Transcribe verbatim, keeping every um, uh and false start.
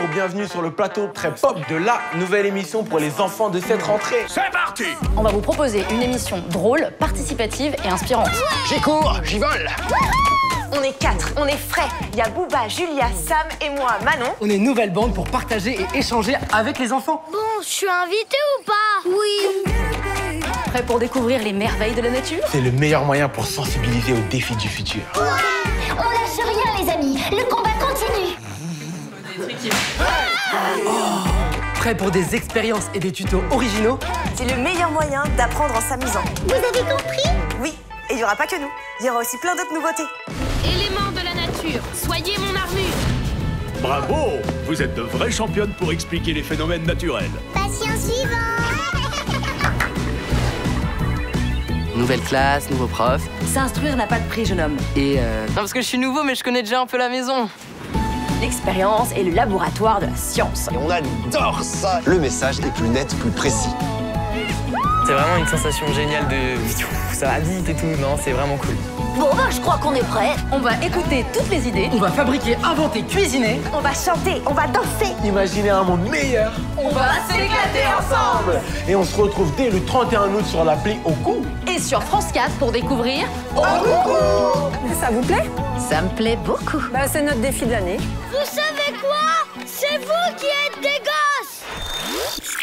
bonjour, bienvenue sur le plateau très pop de la nouvelle émission pour les enfants de cette rentrée. C'est parti! On va vous proposer une émission drôle, participative et inspirante. J'y cours, j'y vole! On est quatre, on est frais. Il y a Booba, Julia, Sam et moi, Manon. On est une nouvelle bande pour partager et échanger avec les enfants. Bon, je suis invitée ou pas? Oui. Prêt pour découvrir les merveilles de la nature? C'est le meilleur moyen pour sensibiliser aux défis du futur. Ouais. On lâche rien, les amis. Le combat continue. Oh. Prêt pour des expériences et des tutos originaux? C'est le meilleur moyen d'apprendre en s'amusant. Vous avez compris? Oui, et il n'y aura pas que nous. Il y aura aussi plein d'autres nouveautés. Éléments de la nature, soyez mon armure. Bravo! Vous êtes de vraies championnes pour expliquer les phénomènes naturels. Patient suivant. Nouvelle classe, nouveau prof. S'instruire n'a pas de prix, jeune homme. Et euh... Non, parce que je suis nouveau, mais je connais déjà un peu la maison. L'expérience est le laboratoire de la science. Et on adore ça. Le message est plus net, plus précis. C'est vraiment une sensation géniale de... Ça va vite et tout, non, c'est vraiment cool. Bon, ben, je crois qu'on est prêt. On va écouter toutes les idées. On va fabriquer, inventer, cuisiner. On va chanter, on va danser. Imaginez un monde meilleur. On va s'éclater ensemble. Et on se retrouve dès le trente et un août sur l'appli Au Coup. Et sur France quatre pour découvrir... Ça vous plaît? Ça me plaît beaucoup. Bah, c'est notre défi de l'année. Vous savez quoi? C'est vous qui êtes des gosses.